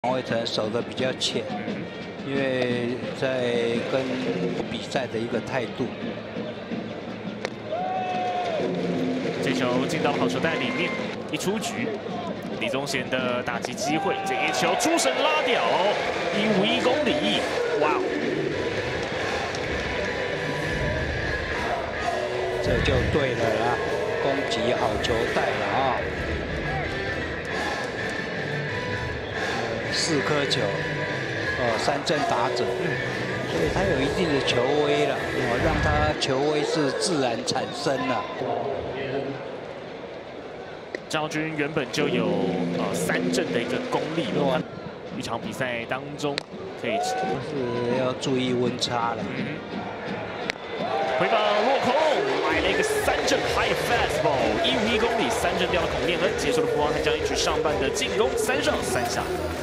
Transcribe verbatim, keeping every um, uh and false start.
黄伟成守得比较浅，因为在跟比赛的一个态度。 这球进到好球带里面，一出局，李宗贤的打击机会，这一球出神拉屌，一五一公里，哇！ 这就对了啦，攻击好球带了啊！四颗球，哦，三振打者，所以他有一定的球威了，哦，让他球威是自然产生了。 张军原本就有呃三振的一个功力了，一场比赛当中可以是要注意温差了。 嗯、回棒落空，来了一个三振 high fastball， 一五一公里三振掉了孔念恩，结束了富邦悍将一局上半的进攻，三上三下。